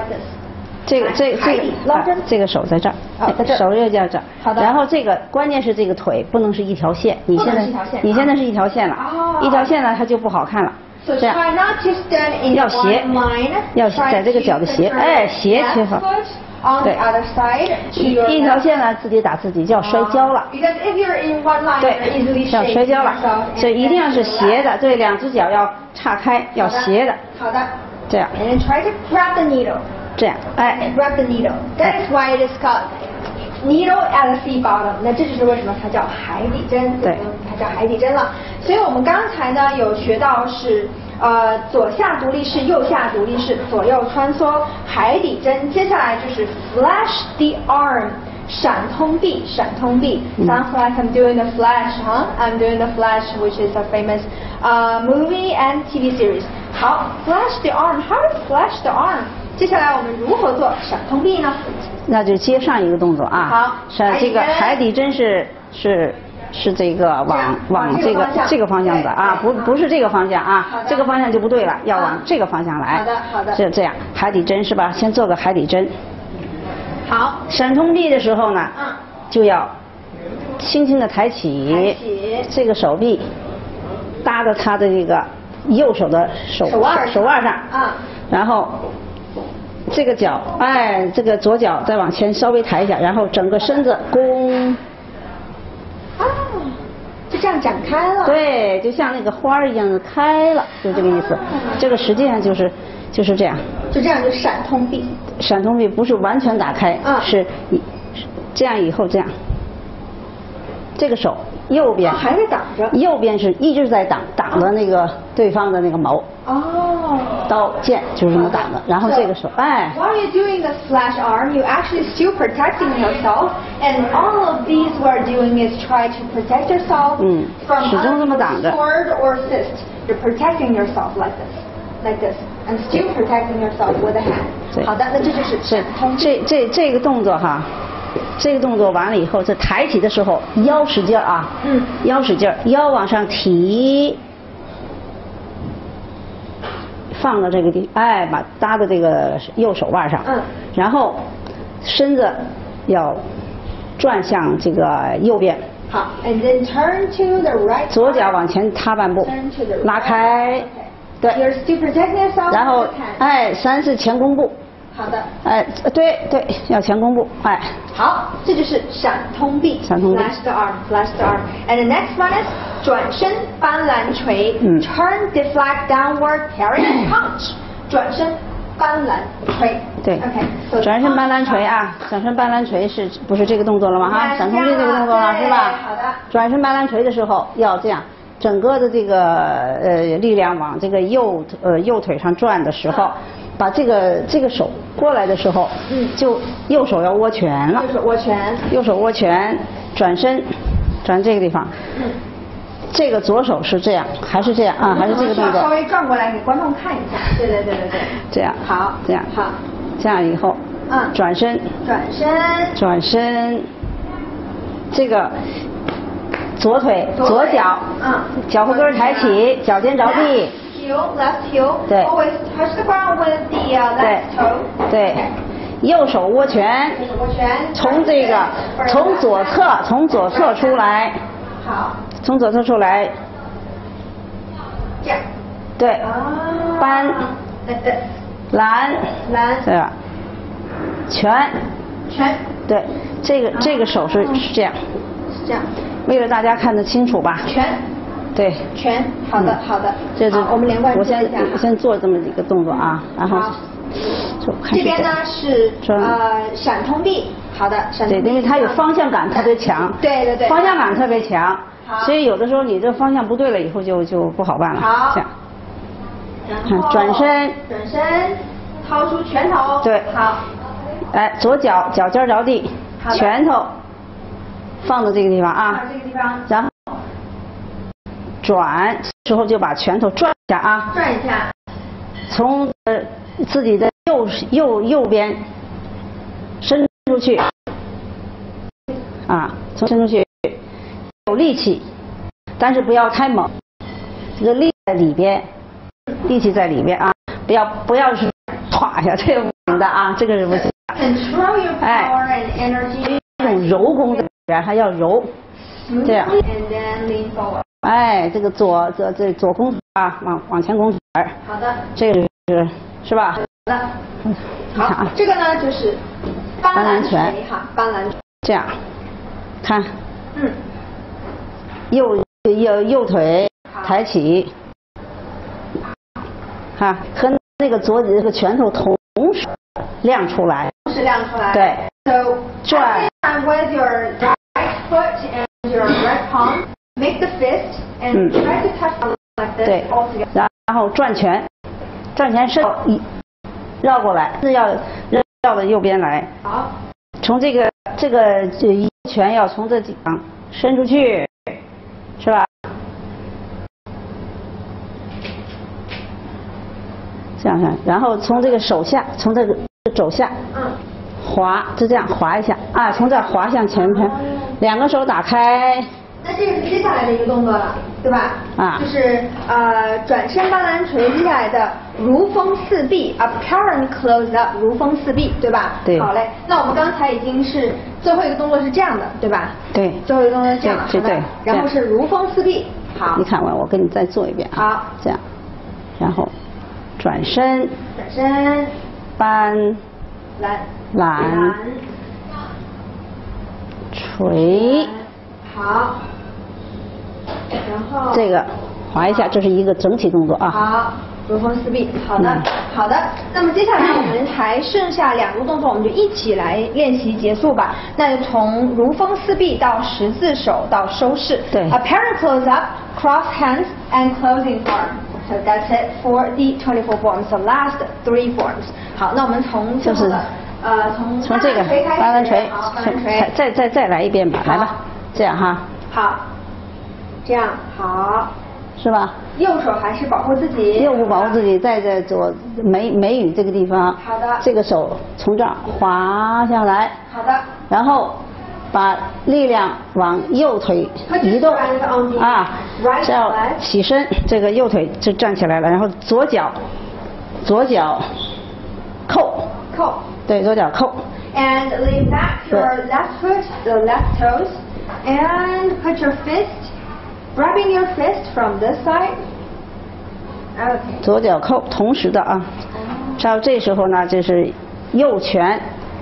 这个手在这儿，手又在这儿。好的。然后这个关键是这个腿不能是一条线，你现在是一条线了，一条线呢它就不好看了。这样。要斜，要在这个脚的斜，斜切好。对，一条线呢自己打自己就要摔跤了。对，要摔跤了，所以一定要是斜的，对，两只脚要岔开，要斜的。 好的。 这样。 And then try to grab the needle. 这样， grab the needle. That is why it is called needle at the sea bottom. 那这就是为什么它叫海底针， 对， 它叫海底针了。所以我们刚才呢有学到是左下独立式，右下独立式，左右穿梭，海底针。接下来就是 flash the arm， 闪通臂，闪通臂。Sounds like I'm doing the Flash, huh? I'm doing the Flash, which is a famous movie and TV series. 好 ，flash the arm. How to flash the arm？ 接下来我们如何做闪通臂呢？ 那就接上一个动作啊。 好， 这个海底针是这个往这个方向的啊，不是这个方向啊，这个方向就不对了，要往这个方向来。 好的好的。 是这样，海底针是吧？先做个海底针。 好。 闪通臂的时候呢，就要轻轻的抬起这个手臂，搭到他的这个右手的手腕上。然后这个脚，这个左脚再往前稍微抬一下，然后整个身子弓。 就这样展开了。 对，就像那个花一样的开了，就这个意思。这个实际上就是这样。 就这样就闪通臂。 闪通臂不是完全打开，是这样以后这样。这个手右边还是挡着。 右边是一直在挡着那个对方的那个矛。刀剑就是这么挡的，然后这个手 While you're doing the flash arm, you actually still protecting yourself, and all of these we're doing is try to protect yourself from other sword or fist. You're protecting yourself like this, and still protecting yourself with a hand. 好的，那这就是闪通。 这个动作哈，这个动作完了以后，这抬起的时候腰使劲啊，腰使劲，腰往上提。放到这个地，把搭到这个右手腕上，然后身子要转向这个右边。 好 ，and then turn to the right。 左脚往前踏半步，拉开，对。 You're still protecting yourself。 然后3是前弓步。 好的。 对，要前弓步， 好，这就是闪通臂。 闪通臂。 Flash the arm, flash the arm. And the next one is 转身斑斓锤。Turn the flag downward, carry and punch. 转身斑斓锤。 对。 OK。 转身斑斓锤啊，转身斑斓锤是不是这个动作了吗？哈，闪通臂这个动作了是吧？ 好的。 转身斑斓锤的时候要这样。整个的这个力量往这个右腿上转的时候，把这个手过来的时候，就右手要握拳了。右手握拳，转身，转这个地方。这个左手是这样，还是这样啊？还是这个动作？ 稍微转过来给观众看一下。对。 这样。 好。 这样。 好。 这样以后，转身。转身。这个。左腿，左脚，脚后跟抬起，脚尖着地。 Left heel. 对。 Always touch the ground with the left toe. 对。右手握拳。从这个从左侧出来。 好。 从左侧出来。 这样。 对。扳。拦。对吧？拳。对，这个手是这样。 是这样。 为了大家看得清楚吧。对。 好的。 这我们连贯做一下。 我先做这么几个动作啊，然后这边呢是闪通臂。好的，闪通臂。 对，因为它有方向感特别强。 对。 方向感特别强，所以有的时候你这方向不对了以后就不好办了。 好。 这样。转身， 掏出拳头。 对。 好。 左脚脚尖着地，拳头。放到这个地方啊，然后转时候就把拳头转一下啊，从自己的右边伸出去啊，伸出去有力气，但是不要太猛，这个力在里边，力气在里边啊，不要是歘一下，这个不行的啊，这个是不行的。这种柔功的。还要揉，这样。这个左弓腿啊，往前弓腿。 好的。 这个是吧？ 好的。好，这个呢就是斑斓拳哈，斑斓。 这样，看。右腿抬起，看和那个左这个拳头同时亮出来。对。转。 With your right foot and your right palm, make the fist and try to touch like this all together. 然后转拳，转拳伸绕过来，是要绕到右边来。 好。 从这一拳要从这地方伸出去，是吧？这样看，然后从这个手下，从这个肘下，滑，就这样滑一下啊，从这儿滑向前边，两个手打开。 那这个是接下来的一个动作了，对吧？啊，就是转身八兰锤接下来的如风四臂 ，apparent close up， 如风四臂，对吧？ 对。 好嘞，那我们刚才已经是最后一个动作是这样的，对吧？ 对。 最后一个动作是这样的， 对对。 然后是如风四臂，好。 你看我给你再做一遍。 好。 这样，然后转身。 转身。 搬。揽。锤。 好。然后这个滑一下，这是一个整体动作啊。 好，如风四臂。好的，好的。那么接下来我们还剩下2个动作，我们就一起来练习结束吧。那就从如风四臂到十字手到收式。 对。 Apparent close up, cross hands and closing form. So that's it for the 24 forms. The last 3 forms. 好，那我们从最后的从这个八兰锤，再来一遍吧，来吧，这样哈。 好。这样好， 是吧？ 右手还是保护自己， 右部保护自己，在左眉宇这个地方。 好的。 这个手从这儿滑下来。 好的。 然后把力量往右腿移动啊，这样起身，这个右腿就站起来了，然后左脚扣。对，左脚扣。 And lean back your left foot, the left toes, and put your fist.Grabbing your fist from this side. Okay. 左脚扣，同时的啊。然后这时候呢，就是右拳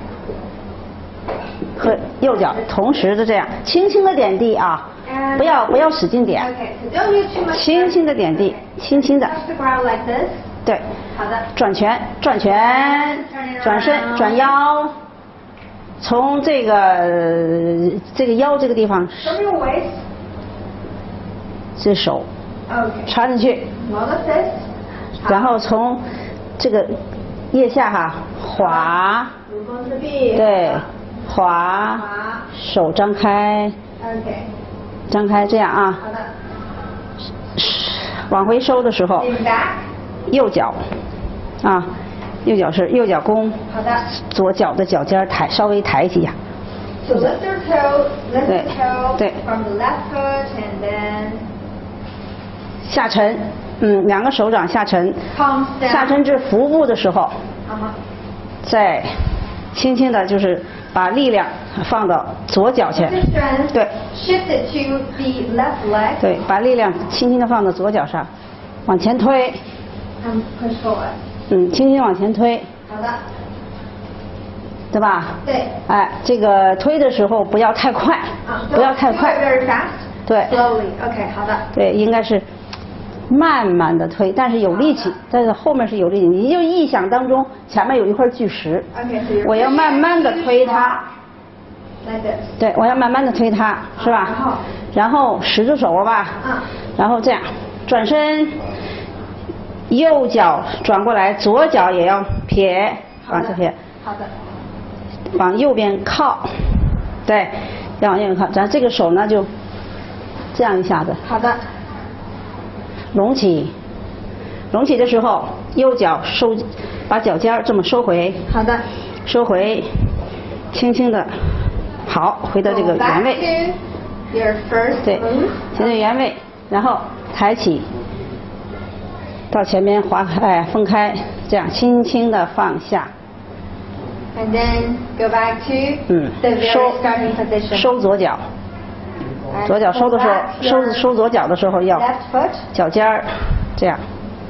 和右脚同时的这样，轻轻的点地啊，不要使劲点。 Okay. So don't use too much. 轻轻的点地，轻轻的。 Touch the ground like this. 对。 好的。 转拳，转身，转腰，从这个腰这个地方。 From your waist. 这手插进去，然后从这个腋下哈滑，对，滑，手张开，张开这样啊，往回收的时候，右脚啊，右脚弓，左脚的脚尖稍微抬起一下。 So lift your toe, 对 from the left foot and then 下沉，两个手掌下沉，下沉至腹部的时候，再轻轻的，就是把力量放到左脚前，对 ，shift it to the left leg， 对，把力量轻轻的放到左脚上，往前推 ，push forward， 轻轻往前推， 好的， 对吧？ 对， 哎，这个推的时候不要太快，不要太快 ，very fast， 对 ，slowly，OK， 好的， 对，应该是。慢慢的推，但是有力气，但是后面是有力气。你就臆想当中前面有一块巨石，我要慢慢的推它，对，我要慢慢的推它，是吧？然后使住手了吧？然后这样转身，右脚转过来，左脚也要撇，往这撇， 好的， 往右边靠，对，要往右边靠。咱这个手呢就这样一下子， 好的。 隆起的时候，右脚把脚尖这么收回。 好的。 收回，轻轻的，好，回到这个原位。对，回到原位，然后抬起，到前面分开，这样轻轻的放下。 And then go back to the very starting position. 收左脚。左脚收的时候，收左脚的时候要脚尖儿这样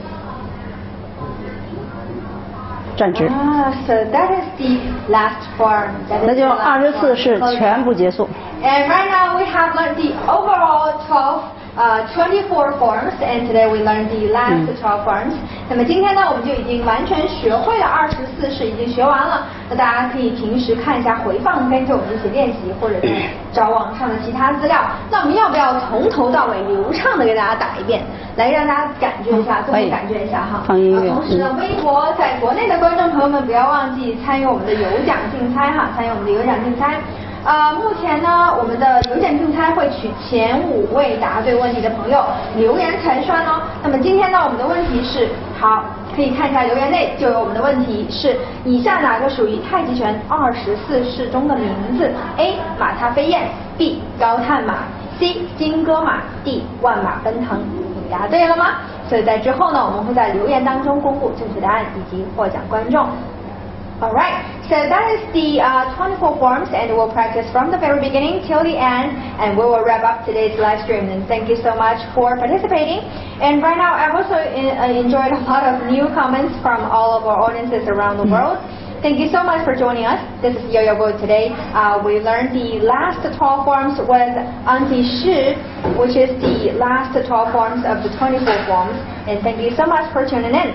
站直。 So that is the last form. 那就24式全部结束。 And right now we have learned the overall 12 24 forms, and today we learned the last 12 forms. 那么今天呢，我们就已经完全学会了24式，已经学完了。那大家可以平时看一下回放，跟着我们一起练习，或者找网上的其他资料。那我们要不要从头到尾流畅的给大家打一遍，来让大家感觉一下，自己感觉一下哈。 放音乐。 同时呢，微博在国内的观众朋友们不要忘记参与我们的有奖竞猜哈，参与我们的有奖竞猜。目前呢，我们的有奖竞猜会取前5位答对问题的朋友留言才算哦。那么今天呢，我们的问题是，好，可以看一下留言内就有我们的问题是：以下哪个属于太极拳24式中的名字 ？A. 马踏飞燕 ，B. 高探马 ，C. 金戈马 ，D. 万马奔腾。你答对了吗？所以在之后呢，我们会在留言当中公布正确答案以及获奖观众。Alright, so that is the 24 forms, and we'll practice from the very beginning till the end, and we will wrap up today's live stream. And thank you so much for participating. And right now, I've also enjoyed a lot of new comments from all of our audiences around the world. Thank you so much for joining us. This is Yoyo today. We learned the last 12 forms with Auntie Shi, which is the last 12 forms of the 24 forms. And thank you so much for tuning in.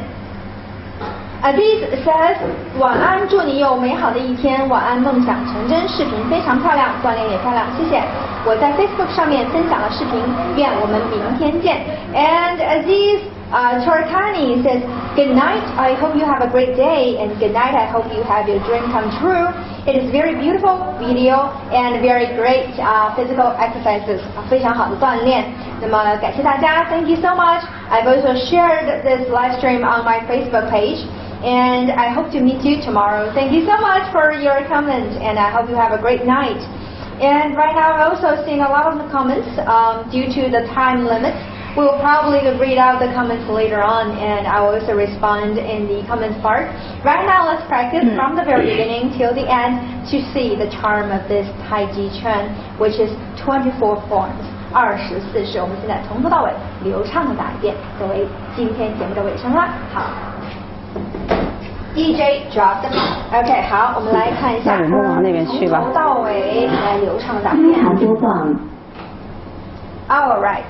Aziz says, 晚安，祝你有美好的一天，晚安，梦想成真。视频非常漂亮，锻炼也漂亮，谢谢。我在 Facebook 上面分享了视频，愿我们明天见。And Aziz Chorkani says, good night, I hope you have a great day, and good night, I hope you have your dream come true. It is very beautiful video and very great physical exercises. 非常好的锻炼。那么感谢大家 ，Thank you so much. I've also shared this live stream on my Facebook page. And I hope to meet you tomorrow. Thank you so much for your comments, and I hope you have a great night. And right now, I'm also seeing a lot of the comments. Due to the time limit, we will probably read out the comments later on, and I will also respond in the comments part. Right now, let's practice from the very beginning till the end to see the charm of this Taichi Chuan, which is 24 forms. 24式，我们现在从头到尾流畅的打一遍，作为今天节目的尾声啦。好。DJ drop the mic. OK， 好，我们来看一下，从头到尾来流畅打一遍。All right.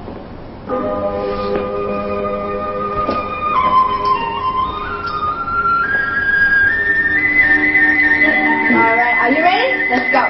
All right, are you ready? Let's go.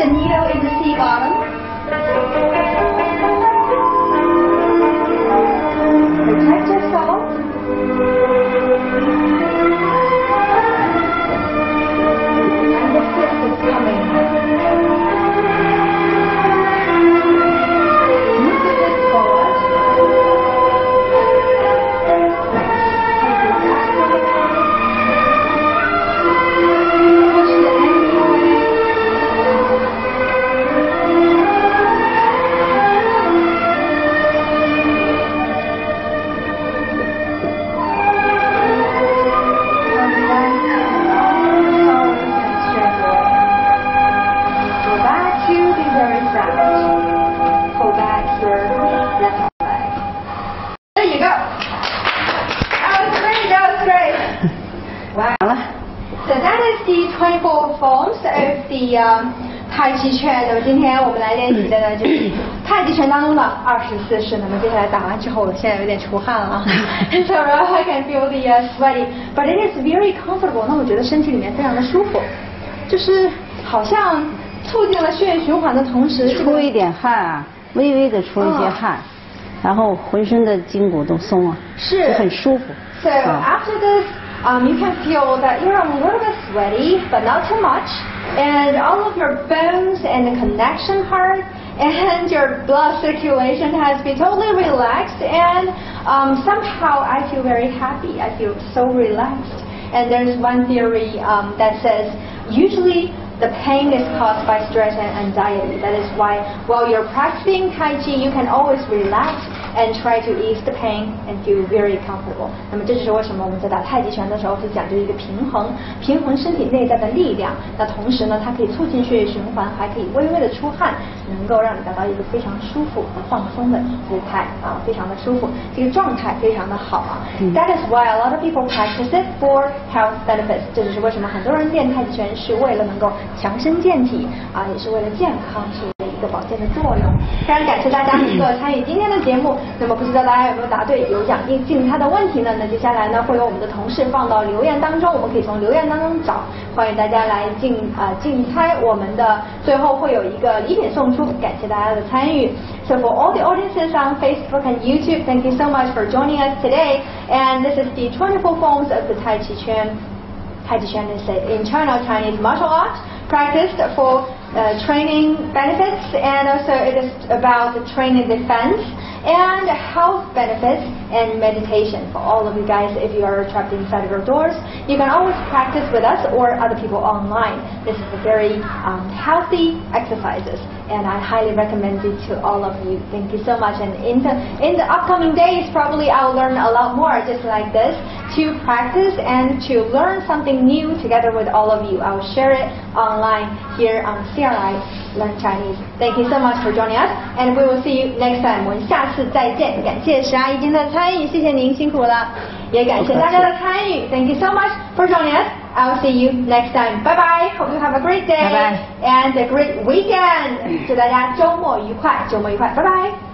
the needle in the sea bottom. Protect yourself. And the twist is coming. Move the twist forward. Push the end away. So that is the 24 forms of the Taichi 拳。那么今天我们来练习的呢，就是太极拳当中的24式。那么接下来打完之后，我现在有点出汗了啊。So I can feel the sweaty, but it is very comfortable. 那我觉得身体里面非常的舒服，就是好像促进了血液循环的同时， 出一点汗啊，微微的出一些汗，然后浑身的筋骨都松了， 是很舒服。 So after this. You can feel that you're a little bit sweaty, but not too much, and all of your bones and the connection heart and your blood circulation has been totally relaxed, and somehow I feel very happy. I feel so relaxed. And there's one theory that says usually the pain is caused by stress and anxiety. That is why while you're practicing Tai Chi, you can always relax and try to ease the pain and feel very comfortable. 那么这就是为什么我们在打太极拳的时候是讲究一个平衡身体内在的力量。那同时呢，它可以促进血液循环，还可以微微的出汗，能够让你达到一个非常舒服和放松的姿态啊，非常的舒服，这个状态非常的好啊。That is why a lot of people practice it for health benefits. 这就是为什么很多人练太极拳是为了能够强身健体啊，也是为了健康，是一个保健的作用。非常感谢大家能够参与今天的节目。那么不知道大家有没有答对有奖竞猜的问题呢？那接下来呢会有我们的同事放到留言当中，我们可以从留言当中找。欢迎大家来竞猜，我们的最后会有一个礼品送出。感谢大家的参与。So for all the audiences on Facebook and YouTube, thank you so much for joining us today. And this is the 24 forms of the Tai Chi Chuan. Tai Chi Chuan is an internal Chinese martial art practiced for training benefits, and also it is about the training defense and health benefits and meditation for all of you guys. If you are trapped inside of your doors, you can always practice with us or other people online. This is a very healthy exercises, and I highly recommend it to all of you. Thank you so much. And in the upcoming days, probably I'll learn a lot more just like this to practice and to learn something new together with all of you. I will share it online here on CRI Learn Chinese. Thank you so much for joining us, and we will see you next time. 我们下次再见。感谢石阿姨今天的参与，谢谢您辛苦了，也感谢大家的参与。Thank you so much for joining us. I'll see you next time. Bye bye. Hope you have a great day. Bye bye. And a great weekend. 祝大家周末愉快，周末愉快。拜拜。